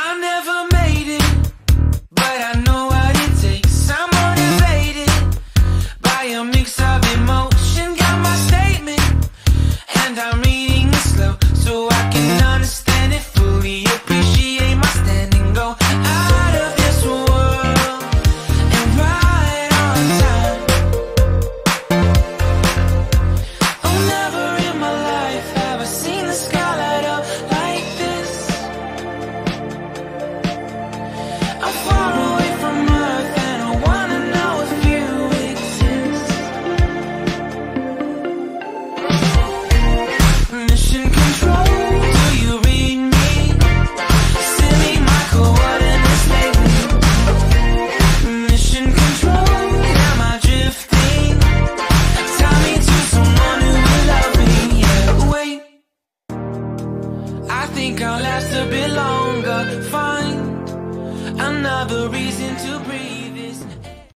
I never made it, but I know what it takes. I'm motivated by a mix of emotion. Got my statement, and I'm reading it slow so I can understand it fully. Appreciate my stand and go out of this world and right on time. Oh, never in my life have I seen the sky light up like this. I'm far away from Earth and I wanna know if you exist. Mission control, do you read me? Send me my coordinates lately. Mission control, am I drifting? Tie me to someone who will love me. Yeah, wait, I think I'll last a bit longer. Find another reason to